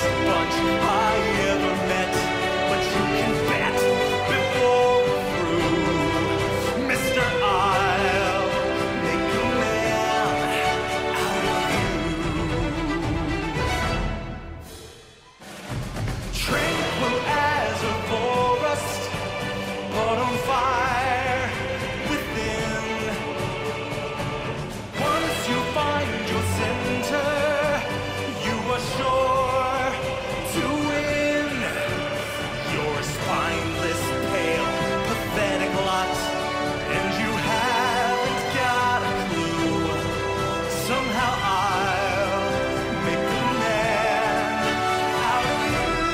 smartest bunch I ever met. But you can bet before we're through, Mr. I'll make a man out of you. Tranquil as a forest, but on fire within. Once you find your center, you are sure to win. You're a spineless, pale, pathetic lot, and you haven't got a clue. Somehow I'll make a man out of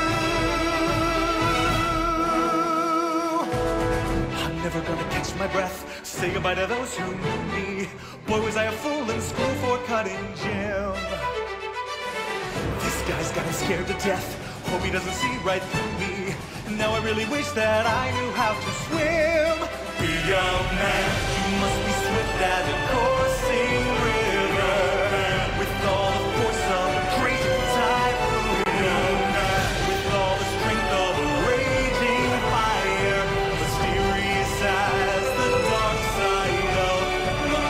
you. I'm never gonna catch my breath, say goodbye to those who knew me. Boy, was I a fool in school for cutting gym. This guy's got him scared to death, hope he doesn't see right through me. Now I really wish that I knew how to swim. Be a man, you must be swift as a coursing river, with all the force of a great typhoon, with all the strength of a raging fire, mysterious as the dark side of the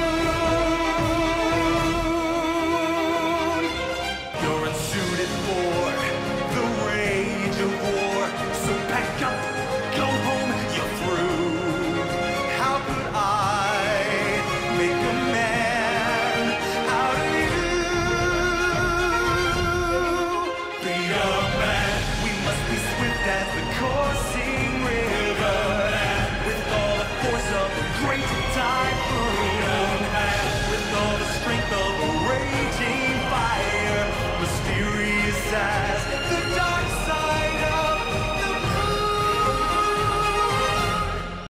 moon. You're unsuited for the rage of war, so pack up